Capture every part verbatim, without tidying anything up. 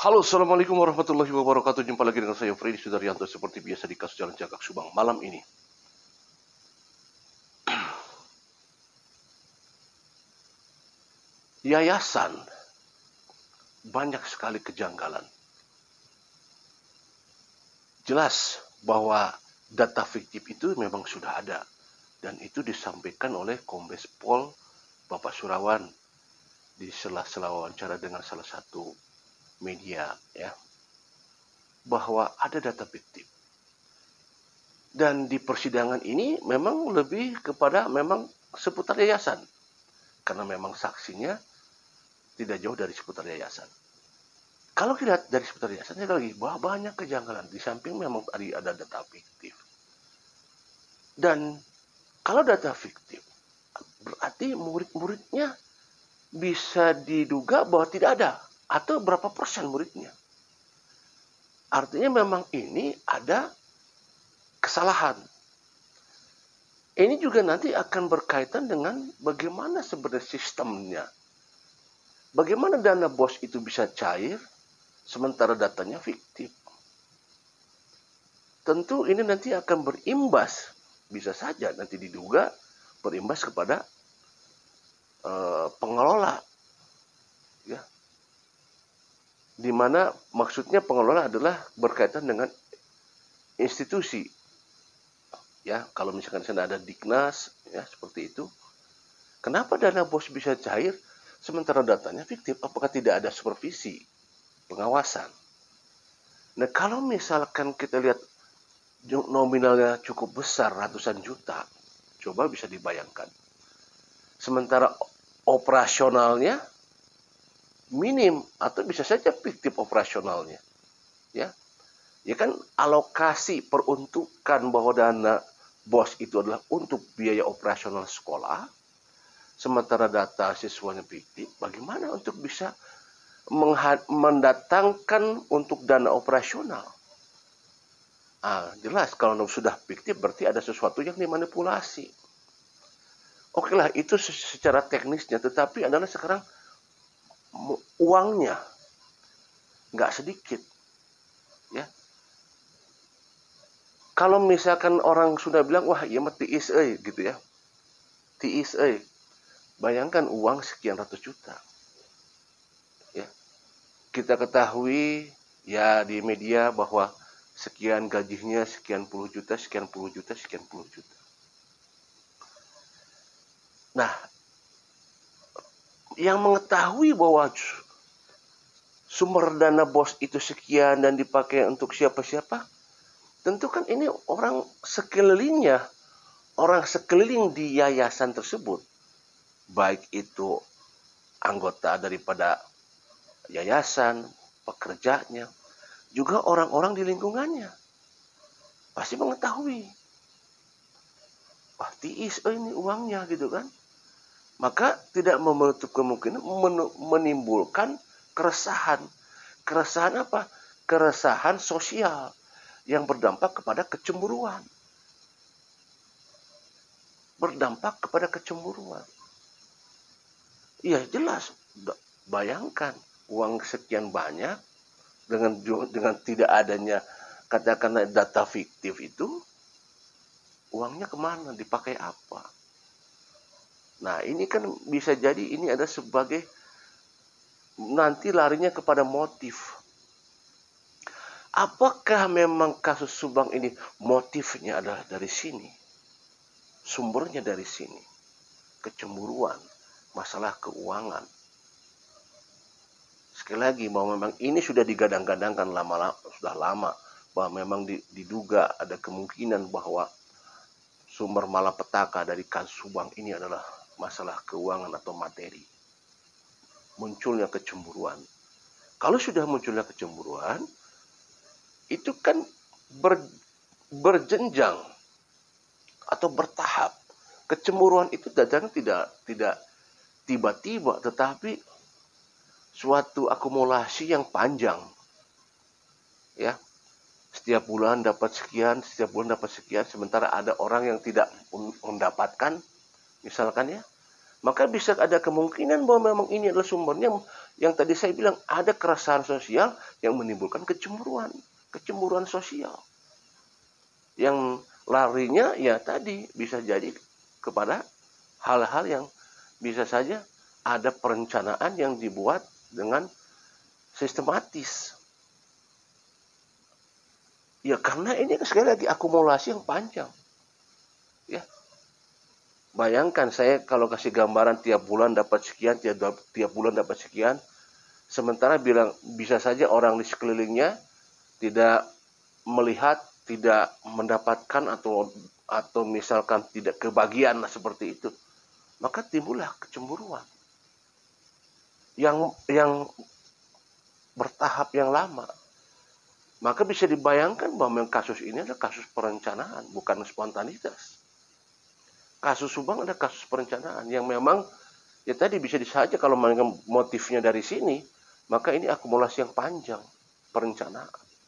Halo, Assalamualaikum warahmatullahi wabarakatuh. Jumpa lagi dengan saya, Freddy Sudaryanto, seperti biasa di Kasus Jalan Cagak Subang. Malam ini, yayasan banyak sekali kejanggalan. Jelas bahwa data fiktif itu memang sudah ada. Dan itu disampaikan oleh Kombes Pol Bapak Surawan di sela-sela wawancara dengan salah satu media, ya, bahwa ada data fiktif. Dan di persidangan ini memang lebih kepada memang seputar yayasan. Karena memang saksinya tidak jauh dari seputar yayasan. Kalau kita lihat dari seputar yayasan, saya lagi bahwa banyak kejanggalan. Di samping memang tadi ada data fiktif. Dan kalau data fiktif, berarti murid-muridnya bisa diduga bahwa tidak ada. Atau berapa persen muridnya. Artinya memang ini ada kesalahan. Ini juga nanti akan berkaitan dengan bagaimana sebenarnya sistemnya. Bagaimana dana bos itu bisa cair, sementara datanya fiktif. Tentu ini nanti akan berimbas, bisa saja nanti diduga berimbas kepada uh, pengelola. Ya. Di mana maksudnya pengelola adalah berkaitan dengan institusi. Ya, kalau misalkan di sana ada Diknas, ya seperti itu. Kenapa dana bos bisa cair sementara datanya fiktif? Apakah tidak ada supervisi, pengawasan? Nah, kalau misalkan kita lihat nominalnya cukup besar, ratusan juta, coba bisa dibayangkan. Sementara operasionalnya minim atau bisa saja fiktif operasionalnya. Ya. Ya kan alokasi peruntukan bahwa dana bos itu adalah untuk biaya operasional sekolah, sementara data siswanya fiktif, bagaimana untuk bisa mendatangkan untuk dana operasional? Ah, jelas kalau sudah fiktif berarti ada sesuatu yang dimanipulasi. Oke lah, itu secara teknisnya, tetapi adalah sekarang uangnya nggak sedikit, ya. Kalau misalkan orang sudah bilang, wah iya mah tiis euy gitu ya. Tiis euy. Bayangkan uang sekian ratus juta. Ya. Kita ketahui ya di media bahwa sekian gajinya sekian puluh juta, sekian puluh juta, sekian puluh juta. Nah, yang mengetahui bahwa sumber dana bos itu sekian dan dipakai untuk siapa-siapa, tentu kan ini orang sekelilingnya, orang sekeliling di yayasan tersebut, baik itu anggota daripada yayasan, pekerjanya, juga orang-orang di lingkungannya, pasti mengetahui, wah tiis oh ini uangnya gitu kan. Maka tidak menutup kemungkinan menimbulkan keresahan. Keresahan apa? Keresahan sosial yang berdampak kepada kecemburuan. Berdampak kepada kecemburuan. Iya jelas, bayangkan uang sekian banyak dengan dengan tidak adanya katakanlah data fiktif itu, uangnya kemana, dipakai apa? Nah ini kan bisa jadi ini ada sebagai nanti larinya kepada motif. Apakah memang kasus Subang ini motifnya adalah dari sini? Sumbernya dari sini. Kecemburuan, masalah keuangan. Sekali lagi bahwa memang ini sudah digadang-gadangkan lama, sudah lama bahwa memang diduga ada kemungkinan bahwa sumber malapetaka dari kasus Subang ini adalah masalah keuangan atau materi. Munculnya kecemburuan. Kalau sudah munculnya kecemburuan, itu kan ber, berjenjang atau bertahap. Kecemburuan itu datang tidak tidak tiba-tiba, tetapi suatu akumulasi yang panjang. Ya. Setiap bulan dapat sekian, setiap bulan dapat sekian, sementara ada orang yang tidak mendapatkan, misalkan ya, maka bisa ada kemungkinan bahwa memang ini adalah sumbernya yang tadi saya bilang ada keresahan sosial yang menimbulkan kecemburuan, kecemburuan sosial. Yang larinya ya tadi bisa jadi kepada hal-hal yang bisa saja ada perencanaan yang dibuat dengan sistematis. Ya karena ini sekali lagi akumulasi yang panjang. Ya. Bayangkan saya kalau kasih gambaran tiap bulan dapat sekian, tiap, tiap bulan dapat sekian, sementara bilang bisa saja orang di sekelilingnya tidak melihat, tidak mendapatkan atau atau misalkan tidak kebagian seperti itu, maka timbullah kecemburuan yang yang bertahap yang lama. Maka bisa dibayangkan bahwa kasus ini adalah kasus perencanaan, bukan spontanitas. Kasus Subang ada kasus perencanaan yang memang ya tadi bisa saja kalau motifnya dari sini, maka ini akumulasi yang panjang perencanaan.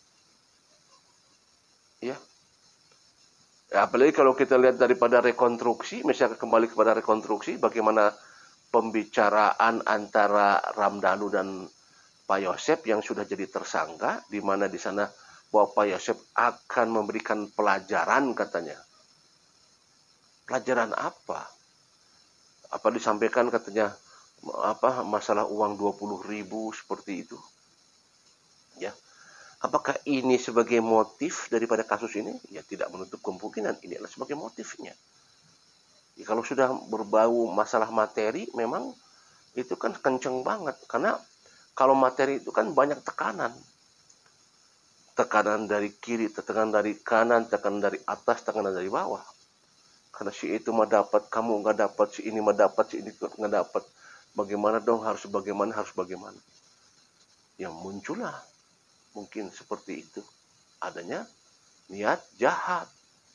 Ya. Ya, apalagi kalau kita lihat daripada rekonstruksi, misalnya kembali kepada rekonstruksi, bagaimana pembicaraan antara Ramdhanu dan Pak Yosep yang sudah jadi tersangka, di mana di sana bahwa Pak Yosep akan memberikan pelajaran katanya. Pelajaran apa? Apa disampaikan katanya apa masalah uang dua puluh ribu seperti itu. Ya. Apakah ini sebagai motif daripada kasus ini? Ya tidak menutup kemungkinan ini adalah sebagai motifnya. Ya, kalau sudah berbau masalah materi memang itu kan kenceng banget. Karena kalau materi itu kan banyak tekanan. Tekanan dari kiri, tekanan dari kanan, tekanan dari atas, tekanan dari bawah. Karena si itu mah dapat, kamu nggak dapat, si ini mah dapat, si ini nggak dapat. Bagaimana dong, harus bagaimana, harus bagaimana. Yang muncullah mungkin seperti itu. Adanya niat jahat.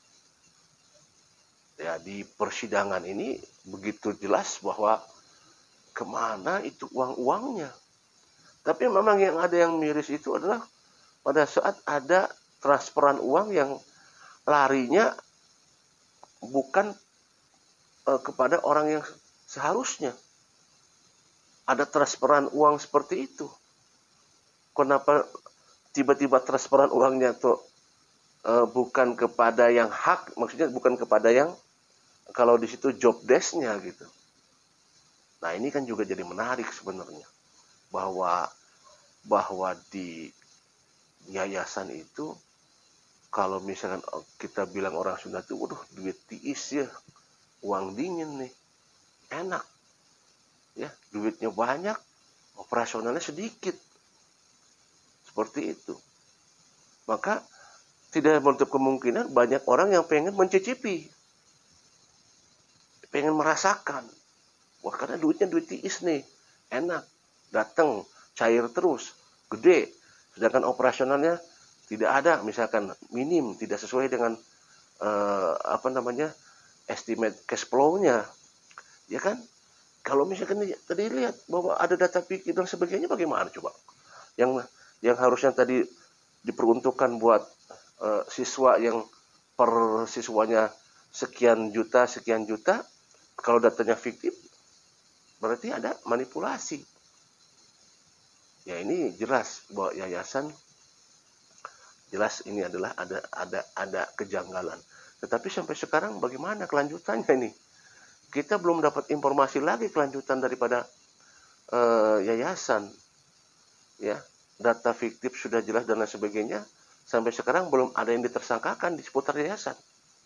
Ya di persidangan ini begitu jelas bahwa kemana itu uang-uangnya. Tapi memang yang ada yang miris itu adalah pada saat ada transferan uang yang larinya bukan uh, kepada orang yang seharusnya. Ada transferan uang seperti itu. Kenapa tiba-tiba transferan uangnya tuh uh, bukan kepada yang hak, maksudnya bukan kepada yang kalau di situ job desk-nya gitu. Nah ini kan juga jadi menarik sebenarnya bahwa bahwa di yayasan itu kalau misalkan kita bilang orang Sunda tuh, waduh duit tiis ya, uang dingin nih, enak, ya duitnya banyak, operasionalnya sedikit. Seperti itu. Maka tidak menutup kemungkinan banyak orang yang pengen mencicipi. Pengen merasakan. Wah karena duitnya duit tiis nih. Enak. Datang. Cair terus. Gede. Sedangkan operasionalnya tidak ada. Misalkan minim. Tidak sesuai dengan uh, apa namanya estimate cash flow-nya. Ya kan? Kalau misalkan tadi lihat bahwa ada data pikir dan sebagainya bagaimana coba? Yang yang harusnya tadi diperuntukkan buat uh, siswa yang per siswanya sekian juta, sekian juta, kalau datanya fiktif, berarti ada manipulasi. Ya ini jelas bahwa yayasan, jelas ini adalah ada ada ada kejanggalan. Tetapi sampai sekarang bagaimana kelanjutannya ini? Kita belum dapat informasi lagi kelanjutan daripada uh, yayasan, ya. Data fiktif sudah jelas dan lain sebagainya, sampai sekarang belum ada yang ditersangkakan di seputar yayasan.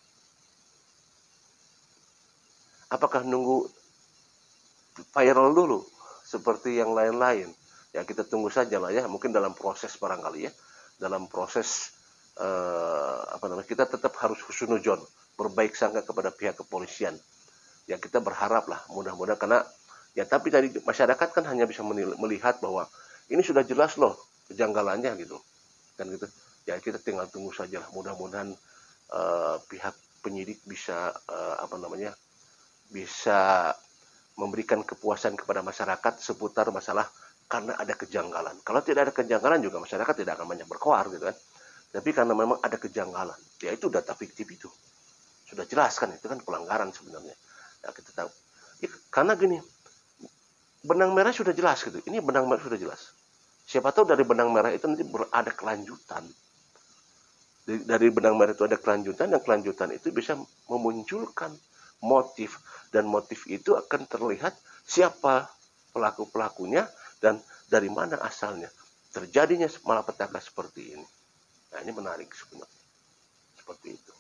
Apakah nunggu viral dulu seperti yang lain-lain? Ya kita tunggu saja lah ya, mungkin dalam proses barangkali ya, dalam proses eh, apa namanya, kita tetap harus husnudzon, berbaik sangka kepada pihak kepolisian. Ya kita berharap lah, mudah-mudahan karena ya tapi tadi masyarakat kan hanya bisa melihat bahwa ini sudah jelas loh kejanggalannya gitu, kan gitu. Ya kita tinggal tunggu saja lah. Mudah-mudahan uh, pihak penyidik bisa uh, apa namanya bisa memberikan kepuasan kepada masyarakat seputar masalah karena ada kejanggalan. Kalau tidak ada kejanggalan juga masyarakat tidak akan banyak berkoar gitu kan. Tapi karena memang ada kejanggalan, yaitu data fiktif itu sudah jelas kan, itu kan pelanggaran sebenarnya. Ya kita tahu. Ya, karena gini, benang merah sudah jelas gitu. Ini benang merah sudah jelas. Siapa tahu dari benang merah itu nanti ada kelanjutan. Dari benang merah itu ada kelanjutan, dan kelanjutan itu bisa memunculkan motif, dan motif itu akan terlihat siapa pelaku-pelakunya dan dari mana asalnya terjadinya malapetaka seperti ini. Nah, ini menarik sebenarnya. Seperti itu.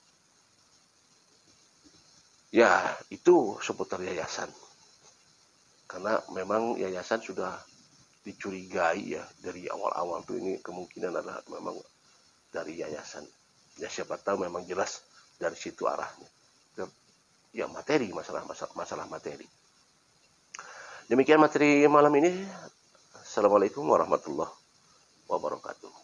Ya, itu seputar yayasan. Karena memang yayasan sudah dicurigai ya dari awal-awal tuh, ini kemungkinan adalah memang dari yayasan. Ya siapa tahu memang jelas dari situ arahnya. Ya materi, masalah masalah, masalah materi. Demikian materi malam ini. Assalamualaikum warahmatullahi wabarakatuh.